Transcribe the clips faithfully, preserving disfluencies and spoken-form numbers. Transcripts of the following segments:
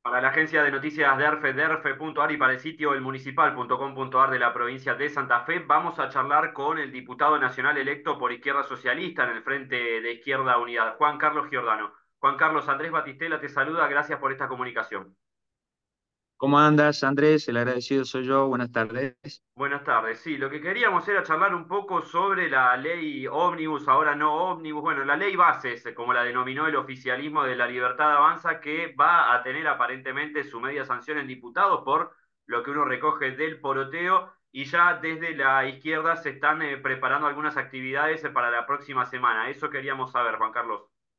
Para la agencia de noticias DERFE, derfe punto ar y para el sitio elmunicipal punto com punto ar de la provincia de Santa Fe, vamos a charlar con el diputado nacional electo por Izquierda Socialista en el Frente de Izquierda Unidad, Juan Carlos Giordano. Juan Carlos, Andrés Batistela te saluda, gracias por esta comunicación. ¿Cómo andas, Andrés? El agradecido soy yo. Buenas tardes. Buenas tardes. Sí, lo que queríamos era charlar un poco sobre la ley ómnibus, ahora no ómnibus, bueno, la ley bases, como la denominó el oficialismo de la Libertad Avanza, que va a tener aparentemente su media sanción en diputados por lo que uno recoge del poroteo y ya desde la izquierda se están eh, preparando algunas actividades eh, para la próxima semana. Eso queríamos saber, Juan Carlos.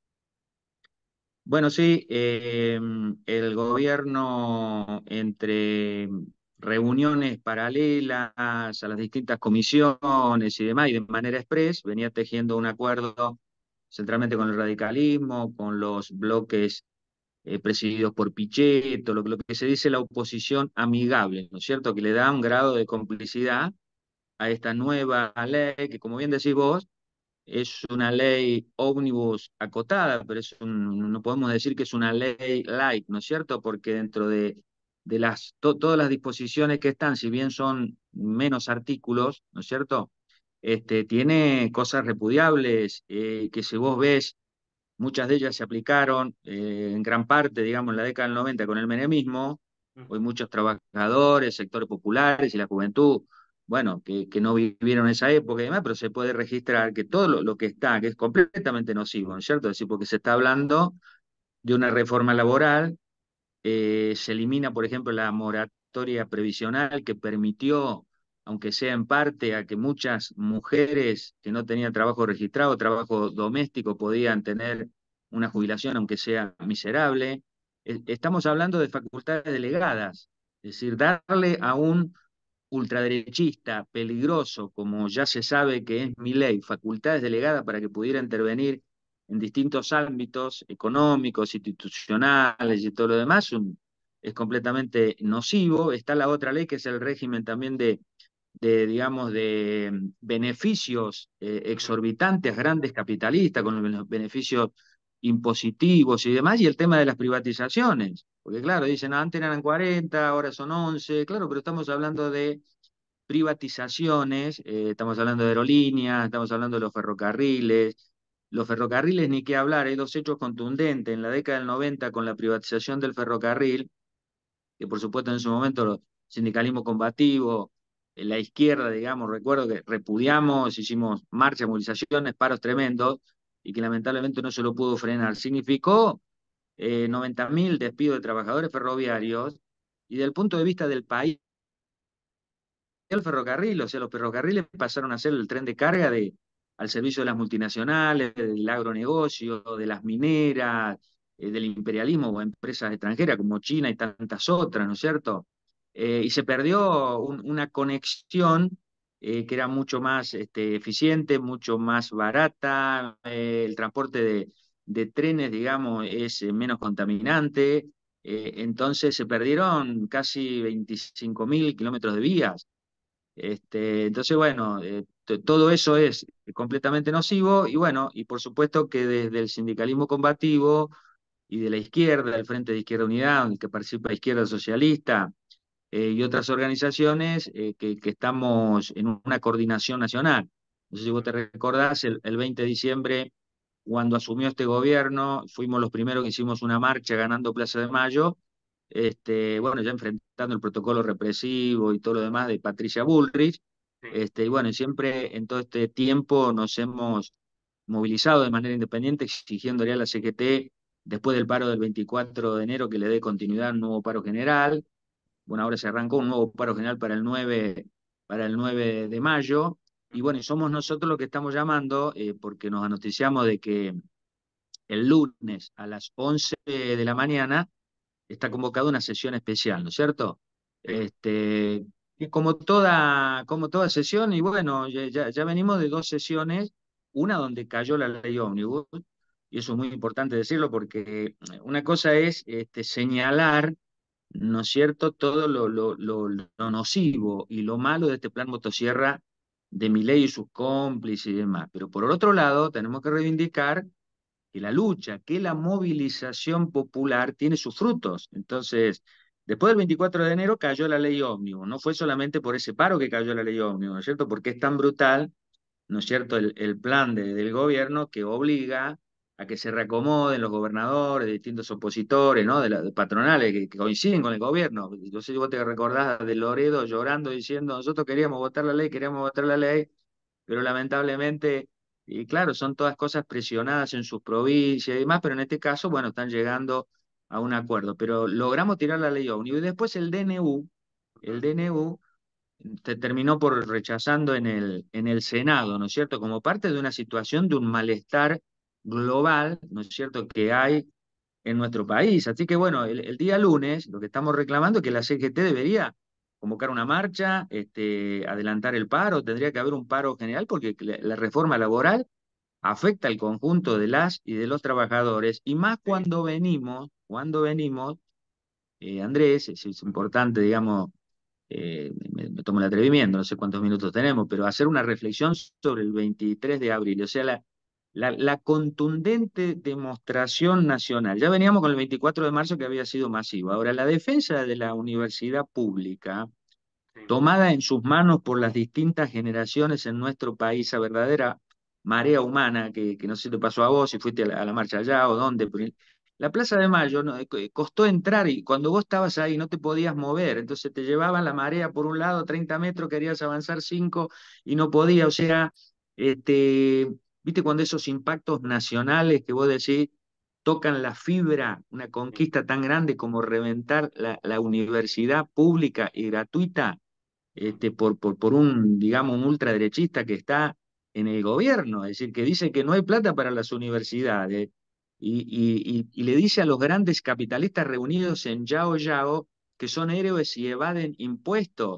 Bueno, sí, eh, el gobierno, entre reuniones paralelas a las distintas comisiones y demás, y de manera express, venía tejiendo un acuerdo centralmente con el radicalismo, con los bloques eh, presididos por Pichetto, lo, que- lo que se dice la oposición amigable, ¿no es cierto? Que le da un grado de complicidad a esta nueva ley que, como bien decís vos, es una ley ómnibus acotada, pero es un- no podemos decir que es una ley light, ¿no es cierto? Porque dentro de, de las, to- todas las disposiciones que están, si bien son menos artículos, ¿no es cierto? Este, tiene cosas repudiables eh, que si vos ves, muchas de ellas se aplicaron eh, en gran parte, digamos, en la década del noventa con el menemismo. Hoy Ujú. muchos trabajadores, sectores populares y la juventud, bueno, que, que no vivieron esa época y demás, pero se puede registrar que todo lo, lo que está, que es completamente nocivo, ¿no es cierto? Es decir, porque se está hablando de una reforma laboral, eh, se elimina, por ejemplo, la moratoria previsional que permitió, aunque sea en parte, a que muchas mujeres que no tenían trabajo registrado, trabajo doméstico, podían tener una jubilación, aunque sea miserable. Eh, Estamos hablando de facultades delegadas, es decir, darle a un ultraderechista peligroso, como ya se sabe que es Milei, facultades delegadas para que pudiera intervenir en distintos ámbitos económicos, institucionales y todo lo demás, un- es completamente nocivo. Está la otra ley que es el régimen también de, de digamos, de mm, beneficios eh, Ujú. exorbitantes, grandes capitalistas, con los beneficios impositivos y demás, y el tema de las privatizaciones. Porque claro, dicen, "Ah, antes eran cuarenta, ahora son once", claro, pero estamos hablando de privatizaciones, eh, estamos hablando de aerolíneas, estamos hablando de los ferrocarriles. Los ferrocarriles, ni qué hablar, hay dos hechos contundentes. En la década del noventa, con la privatización del ferrocarril, que por supuesto en su momento el sindicalismo combativo, eh, la izquierda, digamos, recuerdo que repudiamos, hicimos marchas, movilizaciones, paros tremendos, y que lamentablemente no se lo pudo frenar. Significó eh, noventa mil despidos de trabajadores ferroviarios, y del punto de vista del país, el ferrocarril, o sea, los ferrocarriles pasaron a ser el tren de carga de, al servicio de las multinacionales, del agronegocio, de las mineras, eh, del imperialismo o empresas extranjeras como China y tantas otras, ¿no es cierto? Eh, y se perdió un- una conexión eh, que era mucho más este, eficiente, mucho más barata, eh, el transporte de, de trenes, digamos, es eh, menos contaminante, eh, entonces se perdieron casi veinticinco mil kilómetros de vías. Este, entonces, bueno, eh, t- todo eso es completamente nocivo y bueno, y por supuesto que desde el sindicalismo combativo y de la izquierda, del Frente de Izquierda Unidad, en el que participa Izquierda Socialista eh, y otras organizaciones, eh, que, que estamos en una coordinación nacional. No sé si vos te recordás, el, el veinte de diciembre, cuando asumió este gobierno, fuimos los primeros que hicimos una marcha ganando Plaza de Mayo, este, bueno, ya enfrentando el protocolo represivo y todo lo demás de Patricia Bullrich, Sí. este, y bueno, y siempre en todo este tiempo nos hemos movilizado de manera independiente, exigiéndole a la C G T, después del paro del veinticuatro de enero, que le dé continuidad a un nuevo paro general. Bueno, ahora se arrancó un nuevo paro general para el nueve, para el nueve de mayo, y Ujú. bueno, y somos nosotros los que estamos llamando, eh, porque nos anoticiamos de que el lunes a las once de la mañana está convocada una sesión especial, ¿no es cierto? Sí. Este, y como toda, como toda sesión, y bueno, ya, ya, ya venimos de dos sesiones, una donde cayó la ley ómnibus, y eso es muy importante decirlo porque una cosa es este, señalar, ¿no es cierto?, todo lo, lo, lo, lo nocivo y lo malo de este plan motosierra de Milei y sus cómplices y demás. Pero por otro lado, tenemos que reivindicar que la lucha, que la movilización popular tiene sus frutos. Entonces, después del veinticuatro de enero cayó la ley ómnibus. No fue solamente por ese paro que cayó la ley ómnibus, ¿no es cierto? Porque es tan brutal, ¿no es cierto?, el, el plan de- del gobierno que obliga a que se reacomoden los gobernadores, distintos opositores, ¿no?, de, la, de patronales que, que coinciden con el gobierno. No sé si vos te recordás de Loredo llorando diciendo, nosotros queríamos votar la ley, queríamos votar la ley, pero lamentablemente, y claro, son todas cosas presionadas en sus provincias y demás, pero en este caso, bueno, están llegando a un acuerdo. Pero logramos tirar la ley ómnibus y después el D N U, el Ujú. D N U te terminó por rechazando en el, en el Senado, ¿no es cierto? Como parte de una situación de un malestar global, ¿no es cierto?, que hay en nuestro país. Así que bueno, el, el día lunes lo que estamos reclamando es que la C G T debería convocar una marcha, este, adelantar el paro, tendría que haber un paro general porque la, la reforma laboral afecta al conjunto de las y de los trabajadores, y más Sí. cuando venimos, cuando venimos, eh, Andrés, es, es Ujú. importante, digamos, eh, me, me tomo el atrevimiento, no sé cuántos minutos tenemos, pero hacer una reflexión sobre el veintitrés de abril, o sea, la, la, la contundente demostración nacional. Ya veníamos con el veinticuatro de marzo que había sido masivo. Ahora, la defensa de la universidad pública, Sí. tomada en sus manos por las distintas generaciones en nuestro país, a verdadera marea humana, que, que no sé si te pasó a vos, si fuiste a la, a la marcha allá o dónde, pero la Plaza de Mayo no, eh, costó entrar y cuando vos estabas ahí no te podías mover, entonces te llevaban la marea por un lado, treinta metros, querías avanzar cinco y no podía, o sea, este, viste cuando esos impactos nacionales que vos decís tocan la fibra, una Sí. conquista tan grande como reventar la, la universidad pública y gratuita, Ujú. este, por, por, por un, digamos, un ultraderechista que está en el gobierno, es decir, que dice que no hay plata para las universidades y, y, y, y le dice a los grandes capitalistas reunidos en Yao Yao que son héroes y evaden impuestos.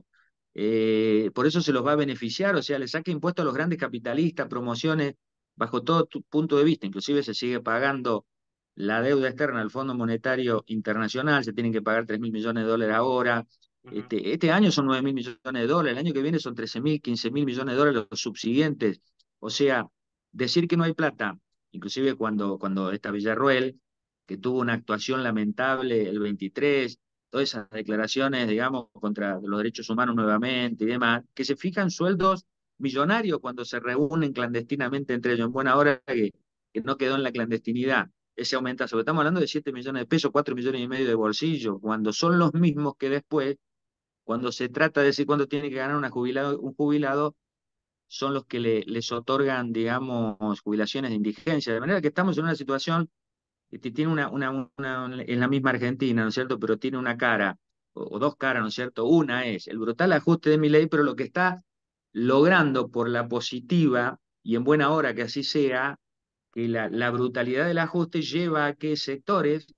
Eh, por eso se los va a beneficiar, o sea, le saca impuestos a los grandes capitalistas, promociones, bajo todo tu punto de vista, inclusive se sigue pagando la deuda externa al Fondo Monetario Internacional, se tienen que pagar tres mil millones de dólares ahora, Ujú. este, este año son nueve mil millones de dólares, el año que viene son trece mil, quince mil millones de dólares los subsiguientes. O sea, decir que no hay plata, inclusive cuando, cuando esta Villarroel, que tuvo una actuación lamentable el veintitrés, todas esas declaraciones, digamos, contra los derechos humanos nuevamente y demás, que se fijan sueldos millonarios cuando se reúnen clandestinamente entre ellos, en buena hora que, que no quedó en la clandestinidad. Ese aumenta, sobre estamos hablando de siete millones de pesos, cuatro millones y medio de bolsillo, cuando son los mismos que después cuando se trata de decir cuánto tiene que ganar una jubilado, un jubilado, son los que le, les otorgan, digamos, jubilaciones de indigencia. De manera que estamos en una situación que tiene una, una, una, en la misma Argentina, ¿no es cierto? Pero tiene una cara, o, o dos caras, ¿no es cierto? Una es el brutal ajuste de mi ley, pero lo que está logrando por la positiva, y en buena hora que así sea, que la, la brutalidad del ajuste lleva a que sectores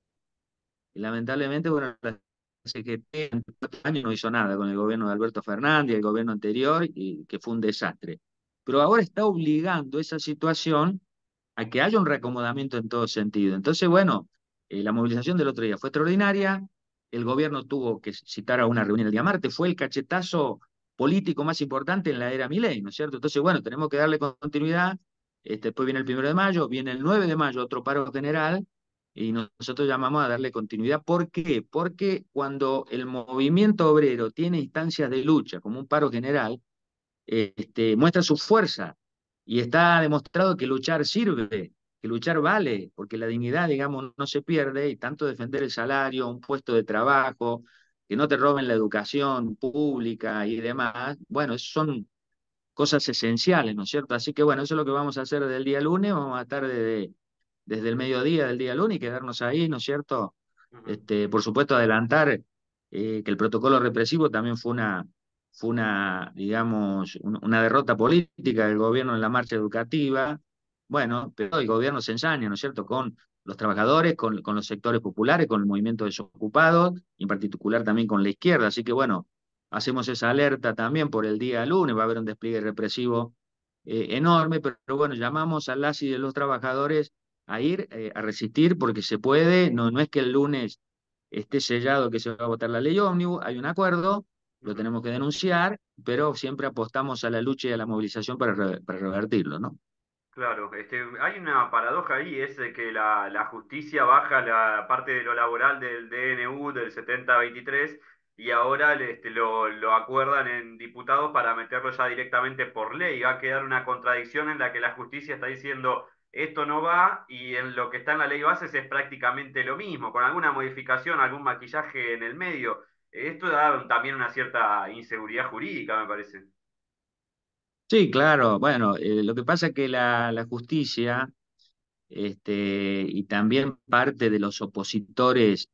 y lamentablemente, bueno, la C G T en cuatro años no hizo nada con el gobierno de Alberto Fernández, el gobierno anterior, y que fue un desastre. Pero ahora está obligando esa situación a que haya un reacomodamiento en todo sentido. Entonces, bueno, eh, la movilización del otro día fue extraordinaria, el gobierno tuvo que citar a una reunión el día martes, fue el cachetazo político más importante en la era Milei, ¿no es cierto? Entonces, bueno, tenemos que darle continuidad. Este, después viene el primero de mayo, viene el nueve de mayo, otro paro general, y nosotros llamamos a darle continuidad. ¿Por qué? Porque cuando el movimiento obrero tiene instancias de lucha, como un paro general, este, muestra su fuerza y está demostrado que luchar sirve, que luchar vale, porque la dignidad, digamos, no se pierde y tanto defender el salario, un puesto de trabajo, que no te roben la educación pública y demás, bueno, esos son cosas esenciales, ¿no es cierto? Así que bueno, eso es lo que vamos a hacer desde el día lunes, vamos a estar desde, desde el mediodía del día lunes y quedarnos ahí, ¿no es cierto? Ujú. Este, por supuesto, adelantar eh, que el protocolo represivo también fue una, fue una, digamos, un- una derrota política del gobierno en la marcha educativa. Bueno, pero el gobierno se ensaña, ¿no es cierto?, con los trabajadores, con, con los sectores populares, con el movimiento desocupados, y en particular también con la izquierda. Así que bueno, hacemos esa alerta también por el día lunes, va a haber un despliegue represivo eh, enorme, pero, pero bueno, llamamos a las y de los trabajadores a ir, eh, a resistir, porque se puede, no, no es que el lunes esté sellado que se va a votar la ley ómnibus, hay un acuerdo, lo Ujú. tenemos que denunciar, pero siempre apostamos a la lucha y a la movilización para, re- para revertirlo, ¿no? Claro, este, hay una paradoja ahí, es de que la, la justicia baja la parte de lo laboral del D N U del setenta veintitrés y ahora le- este, lo, lo acuerdan en diputados para meterlo ya directamente por ley. Va a quedar una contradicción en la que la justicia está diciendo esto no va y en lo que está en la ley bases es prácticamente lo mismo, con alguna modificación, algún maquillaje en el medio. Esto da también una cierta inseguridad jurídica, me parece. Sí, claro, bueno, eh, lo que pasa es que la, la justicia este, y también parte de los opositores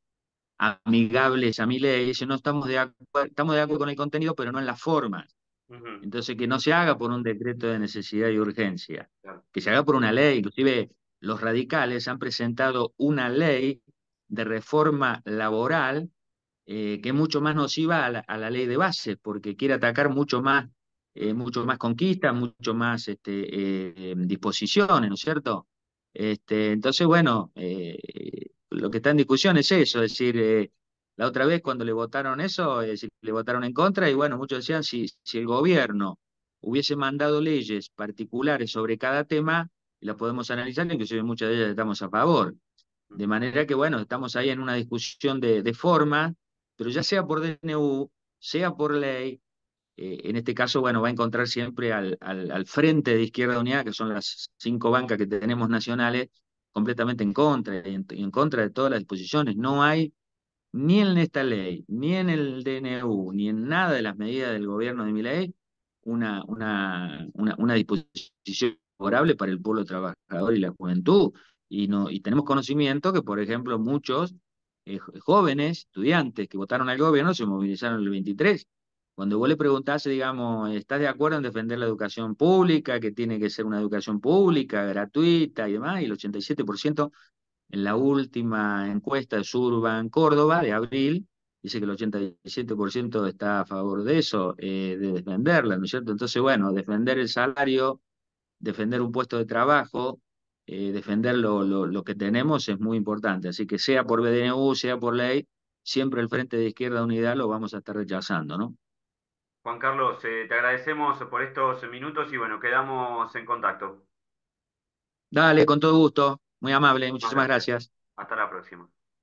amigables a mi ley dicen, no estamos de acuerdo, estamos de acuerdo con el contenido, pero no en la forma. Ujú, Entonces, que no se haga por un decreto de necesidad y urgencia, claro. que se haga por una ley. Inclusive los radicales han presentado una ley de reforma laboral eh, que es mucho más nociva a la, a la ley de base, porque quiere atacar mucho más, eh, mucho más conquistas, mucho más este, eh, eh, disposiciones, ¿no es cierto? Este, entonces, bueno, eh, lo que está en discusión es eso, es decir, eh, la otra vez cuando le votaron eso, es decir, le votaron en contra y bueno, muchos decían si, si el gobierno hubiese mandado leyes particulares sobre cada tema, las podemos analizar, inclusive muchas de ellas estamos a favor. De Ujú. manera que, bueno, estamos ahí en una discusión de, de forma, pero ya sea por D N U, sea por ley, eh, en este caso, bueno, va a encontrar siempre al, al, al frente de Izquierda Unida, que son las cinco bancas que tenemos nacionales, completamente en contra, y en, y en contra de todas las disposiciones. No hay ni en esta ley, ni en el D N U, ni en nada de las medidas del gobierno de Milei, una, una, una, una disposición favorable para el pueblo trabajador y la juventud. Y, no, y tenemos conocimiento que, por ejemplo, muchos eh, jóvenes, estudiantes que votaron al gobierno se movilizaron el veintitrés. Cuando vos le preguntás, digamos, ¿estás de acuerdo en defender la educación pública, que tiene que ser una educación pública, gratuita y demás? Y el ochenta y siete por ciento en la última encuesta de Surban Córdoba de abril, dice que el ochenta y siete por ciento está a favor de eso, eh, de defenderla, ¿no es cierto? Entonces, bueno, defender el salario, defender un puesto de trabajo, eh, defender lo, lo, lo que tenemos es muy importante. Así que sea por B D N U, sea por ley, siempre el Frente de Izquierda Unidad lo vamos a estar rechazando, ¿no? Juan Carlos, eh, te agradecemos por estos minutos y bueno, quedamos en contacto. Dale, con todo gusto, muy amable, Muchas muchísimas gracias. gracias. Hasta la próxima.